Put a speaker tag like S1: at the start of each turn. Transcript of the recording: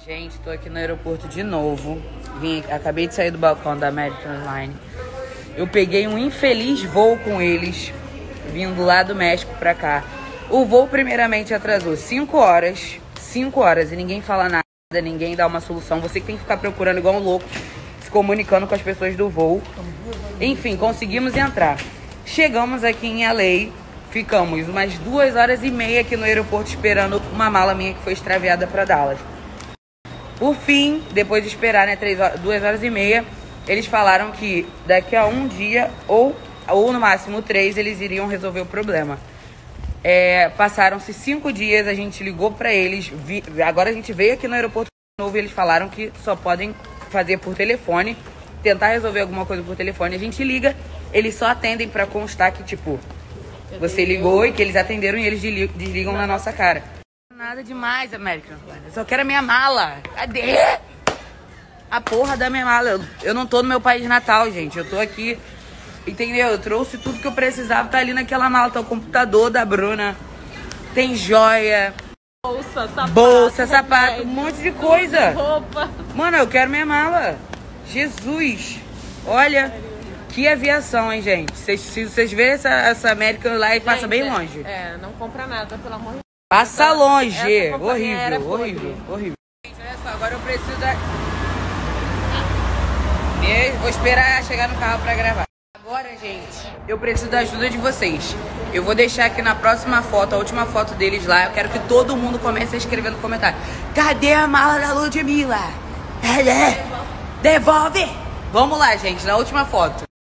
S1: Gente, tô aqui no aeroporto de novo. Acabei de sair do balcão da American Airlines. Eu peguei um infeliz voo com eles, vindo lá do México pra cá. O voo primeiramente atrasou 5 horas. 5 horas e ninguém fala nada, ninguém dá uma solução. Você que tem que ficar procurando igual um louco, se comunicando com as pessoas do voo. Enfim, conseguimos entrar. Chegamos aqui em LA, ficamos umas 2 horas e meia aqui no aeroporto esperando uma mala minha que foi extraviada pra Dallas. Por fim, depois de esperar, né, 2 horas e meia, eles falaram que daqui a um dia ou no máximo 3 eles iriam resolver o problema. Passaram-se 5 dias, a gente ligou pra eles, agora a gente veio aqui no aeroporto de novo e eles falaram que só podem fazer por telefone, tentar resolver alguma coisa por telefone. A gente liga, eles só atendem pra constar que, tipo, você ligou e que eles atenderam e eles desligam na nossa cara. Nada demais, American. Eu só quero a minha mala. Cadê? A porra da minha mala. Eu não tô no meu país natal, gente. Eu tô aqui, entendeu? Eu trouxe tudo que eu precisava. Tá ali naquela mala. Tá o computador da Bruna. Tem joia. Bolsa, sapato, um monte de coisa.
S2: Roupa.
S1: Mano, eu quero minha mala. Jesus. Olha, que aviação, hein, gente. Se vocês verem essa American lá, passa bem longe.
S2: Não compra nada, pelo amor de Deus.
S1: Passa longe.
S2: Horrível.
S1: Horrível. Gente, olha só, agora eu preciso da... Vou esperar chegar no carro pra gravar. Agora, gente, eu preciso da ajuda de vocês. Eu vou deixar aqui na próxima foto, a última foto deles lá. Eu quero que todo mundo comece a escrever no comentário: cadê a mala da Ludmilla? Devolve! Vamos lá, gente, na última foto.